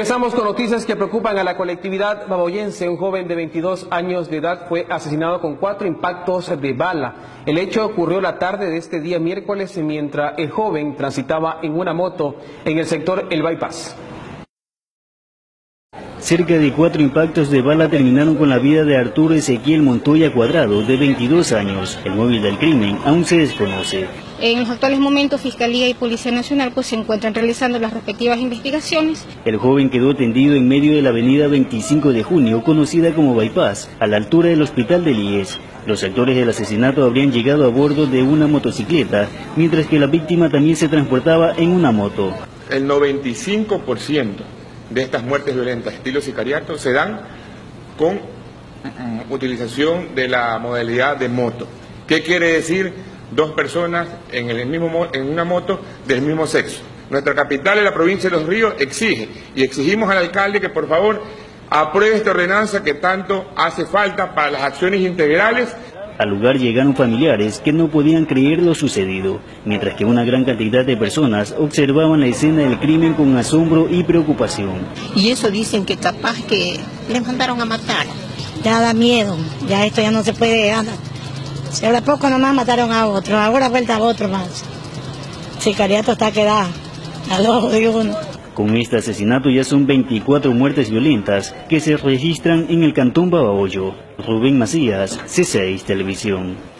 Regresamos con noticias que preocupan a la colectividad baboyense. Un joven de 22 años de edad fue asesinado con 4 impactos de bala. El hecho ocurrió la tarde de este día miércoles mientras el joven transitaba en una moto en el sector El Bypass. Cerca de 4 impactos de bala terminaron con la vida de Arturo Ezequiel Montoya Cuadrado, de 22 años. El móvil del crimen aún se desconoce. En los actuales momentos, Fiscalía y Policía Nacional se encuentran realizando las respectivas investigaciones. El joven quedó tendido en medio de la avenida 25 de junio, conocida como Bypass, a la altura del hospital de Lies. Los actores del asesinato habrían llegado a bordo de una motocicleta, mientras que la víctima también se transportaba en una moto. El 95% de estas muertes violentas, estilo sicariato, se dan con utilización de la modalidad de moto. ¿Qué quiere decir? 2 personas en una moto del mismo sexo. Nuestra capital y la provincia de Los Ríos exige, y exigimos al alcalde que por favor apruebe esta ordenanza que tanto hace falta para las acciones integrales. Al lugar llegaron familiares que no podían creer lo sucedido, mientras que una gran cantidad de personas observaban la escena del crimen con asombro y preocupación. Y eso dicen que capaz que les mandaron a matar. Ya da miedo, ya esto ya no se puede andar. Si ahora poco nomás mataron a otro, ahora vuelta a otro más. Sicariato está quedado al ojo de uno. Con este asesinato ya son 24 muertes violentas que se registran en el cantón Babahoyo. Rubén Macías, C6 Televisión.